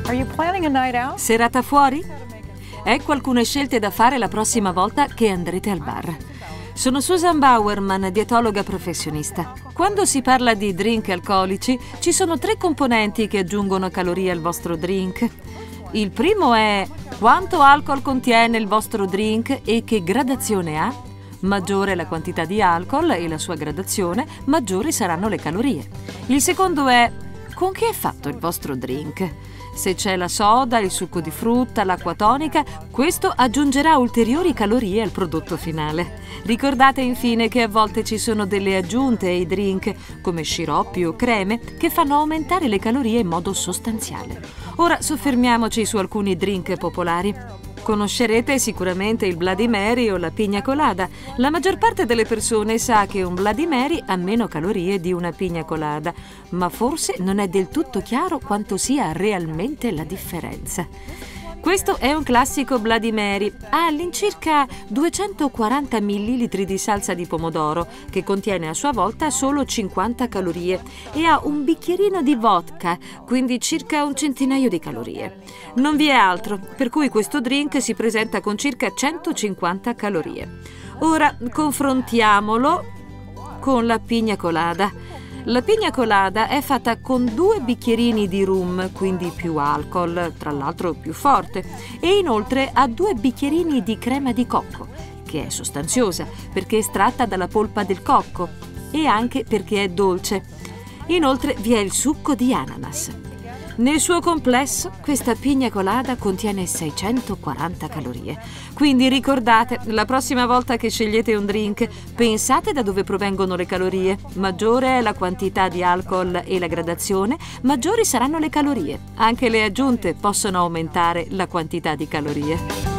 Are you planning a night out? Serata fuori? Ecco alcune scelte da fare la prossima volta che andrete al bar. Sono Susan Bowerman, dietologa professionista. Quando si parla di drink alcolici, ci sono 3 componenti che aggiungono calorie al vostro drink. Il primo è quanto alcol contiene il vostro drink e che gradazione ha. Maggiore la quantità di alcol e la sua gradazione, maggiori saranno le calorie. Il secondo è con che è fatto il vostro drink. Se c'è la soda, il succo di frutta, l'acqua tonica, questo aggiungerà ulteriori calorie al prodotto finale. Ricordate infine che a volte ci sono delle aggiunte ai drink, come sciroppi o creme, che fanno aumentare le calorie in modo sostanziale. Ora soffermiamoci su alcuni drink popolari. Conoscerete sicuramente il Bloody Mary o la Pina Colada. La maggior parte delle persone sa che un Bloody Mary ha meno calorie di una Pina Colada, ma forse non è del tutto chiaro quanto sia realmente la differenza. Questo è un classico Bloody Mary. Ha all'incirca 240 ml di salsa di pomodoro, che contiene a sua volta solo 50 calorie, e ha un bicchierino di vodka, quindi circa un centinaio di calorie. Non vi è altro, per cui questo drink si presenta con circa 150 calorie. Ora confrontiamolo con la Pina Colada. La Pina Colada è fatta con 2 bicchierini di rum, quindi più alcol, tra l'altro più forte, e inoltre ha 2 bicchierini di crema di cocco, che è sostanziosa perché è estratta dalla polpa del cocco e anche perché è dolce. Inoltre vi è il succo di ananas. Nel suo complesso, questa Pina Colada contiene 640 calorie. Quindi ricordate, la prossima volta che scegliete un drink, pensate da dove provengono le calorie. Maggiore è la quantità di alcol e la gradazione, maggiori saranno le calorie. Anche le aggiunte possono aumentare la quantità di calorie.